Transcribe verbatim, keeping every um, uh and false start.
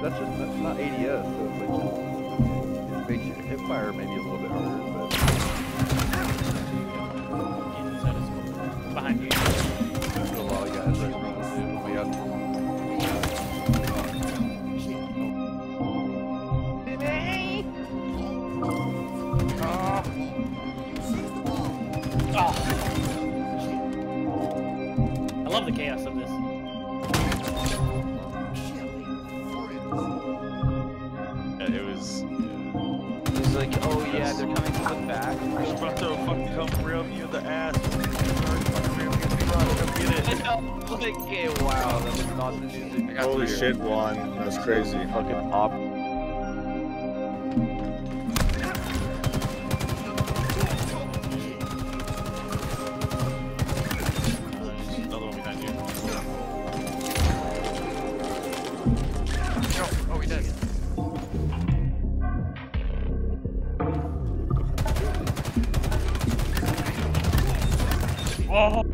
that's just that's not A D S, so it's like just, it makes your hip fire maybe a little bit harder, but behind you. there's a lot of guys right now too. We got Oh. I love the chaos of this. Yeah, it was. He's like, oh yeah, they're coming from the back. They're about to fucking come ram you in the ass. Come get it. Like, okay, wow, that was not the music. Holy shit, Juan. That's crazy. fucking op. Another one behind you. Oh, oh, he did. Oh.